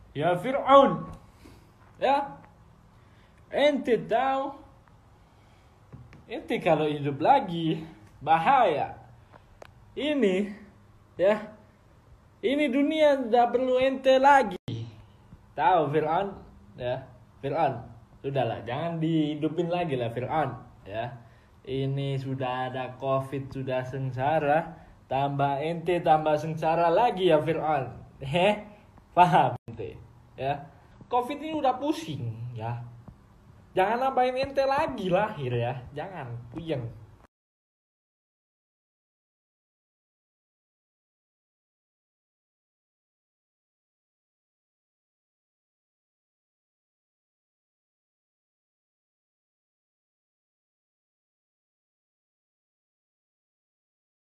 Ya Fir'aun, ya ente tahu, ente kalau hidup lagi bahaya. Ini, ya, ini dunia tidak perlu ente lagi. Tahu Fir'aun, ya Fir'aun, sudahlah jangan dihidupin lagi lah Fir'aun, ya. Ini sudah ada COVID, sudah sengsara, tambah ente tambah sengsara lagi ya Fir'aun. Paham ente? Ya, COVID ini udah pusing, ya. Jangan nambahin ente lagi lahir ya, jangan puyeng.